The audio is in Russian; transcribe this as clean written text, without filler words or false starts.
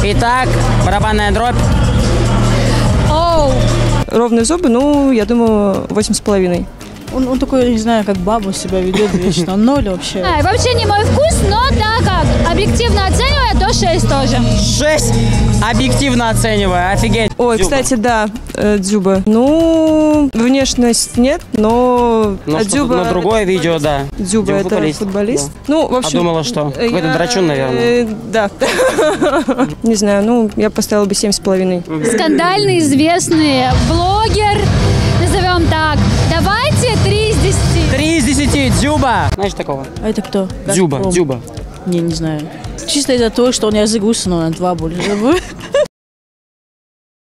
Итак, барабанная дробь. Оу. Ровные зубы, ну, я думаю, 8,5. Он такой, не знаю, как баба себя ведет вечно. Он 0 вообще. Вообще не мой вкус, но так как объективно оценивая, то 6 тоже. 6. Объективно оценивая. Офигеть. Ой, Дзюба. кстати, да, Дзюба. Ну, внешность нет, но Дзюба... На другое видео, да. Дзюба это футболист. Да. Ну, в общем... А думала, что? Какой-то драчун, наверное. Да. Не знаю, ну, я поставила бы 7,5. Скандальный, известный блогер, назовем так. Давайте 3 из 10. 3 из 10. Дзюба. Знаешь такого? А это кто? Дзюба. Не знаю. Чисто из-за того, что он язык высунул на 2 больше.